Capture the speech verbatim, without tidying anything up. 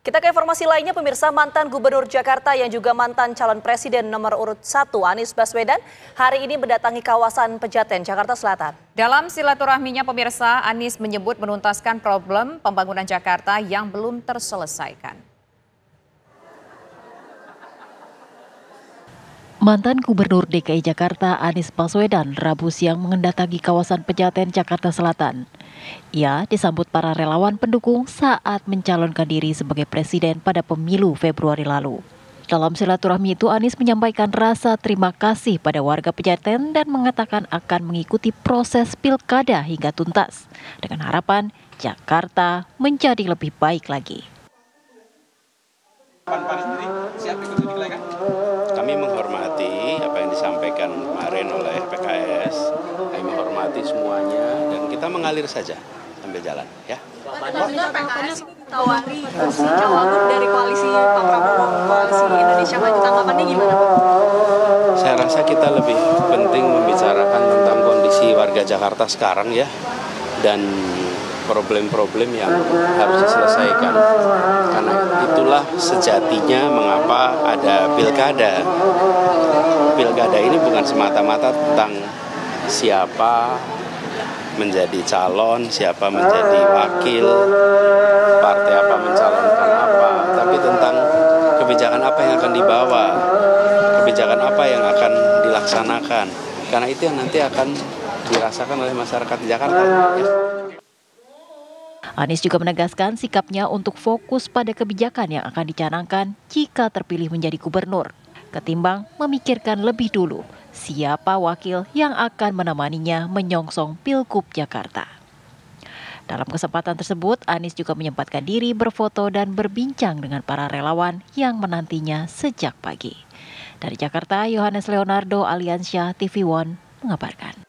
Kita ke informasi lainnya, pemirsa. Mantan Gubernur Jakarta yang juga mantan calon presiden nomor urut satu Anies Baswedan hari ini mendatangi kawasan Pejaten, Jakarta Selatan. Dalam silaturahminya, pemirsa, Anies menyebut menuntaskan problem pembangunan Jakarta yang belum terselesaikan. Mantan Gubernur D K I Jakarta Anies Baswedan Rabu siang mendatangi kawasan Pejaten, Jakarta Selatan. Ia disambut para relawan pendukung saat mencalonkan diri sebagai presiden pada pemilu Februari lalu. Dalam silaturahmi itu, Anies menyampaikan rasa terima kasih pada warga Pejaten dan mengatakan akan mengikuti proses pilkada hingga tuntas, dengan harapan Jakarta menjadi lebih baik lagi. Kami menghormati apa yang disampaikan kemarin oleh P K S, kami menghormati semuanya dan kita mengalir saja sambil jalan, ya. Pak, P K S tawari kursi cawagup dari koalisi Pak Prabowo, koalisi Indonesia Maju, tanggapannya gimana, Pak? Saya rasa kita lebih penting membicarakan tentang kondisi warga Jakarta sekarang, ya, dan problem-problem yang harus diselesaikan. Karena itulah sejatinya mengapa ada pilkada. Pilkada ini bukan semata-mata tentang siapa menjadi calon, siapa menjadi wakil, partai apa mencalonkan apa, tapi tentang kebijakan apa yang akan dibawa, kebijakan apa yang akan dilaksanakan. Karena itu yang nanti akan dirasakan oleh masyarakat di Jakarta. Ya. Anies juga menegaskan sikapnya untuk fokus pada kebijakan yang akan dicanangkan jika terpilih menjadi gubernur, ketimbang memikirkan lebih dulu siapa wakil yang akan menemaninya menyongsong Pilgub Jakarta. Dalam kesempatan tersebut, Anies juga menyempatkan diri berfoto dan berbincang dengan para relawan yang menantinya sejak pagi. Dari Jakarta, Yohanes Leonardo Aliansyah T V One mengabarkan.